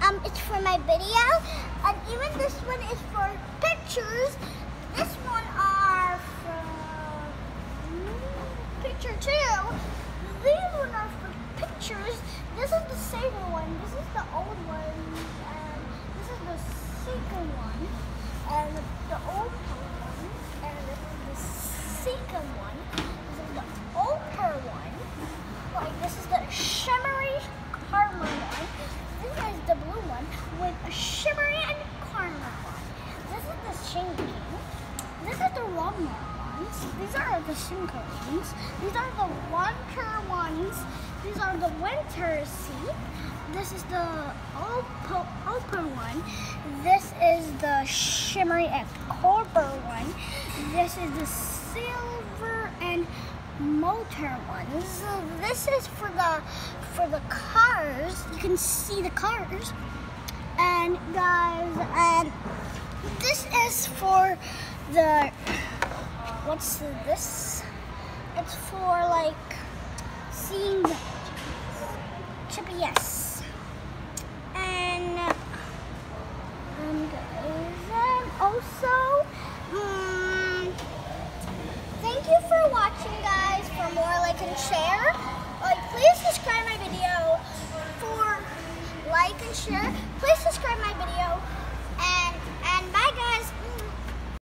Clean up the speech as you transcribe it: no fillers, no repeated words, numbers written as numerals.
it's for my video, and even this one is for pictures. This one are from picture 2. These one are for pictures. This is the same one. This is the old one, and this is the second one, and the old one, and this is the second one. This is the opal one. Like this is the shimmery caramel one. This is the blue one with a shimmery and caramel one. This is the shinky. This is the walnut ones. These are the shinko ones. These are the winter ones. These are the winter sea. This is the opal one. This is the shimmery and copper one. This is the silver and motor ones. So this is for the cars. You can see the cars. And guys, and this is for the what's this? It's for like seeing the GPS. And guys, and also thank you for watching, guys. For more, like and share. Like, please subscribe my video. For like and share, please subscribe my video. And bye.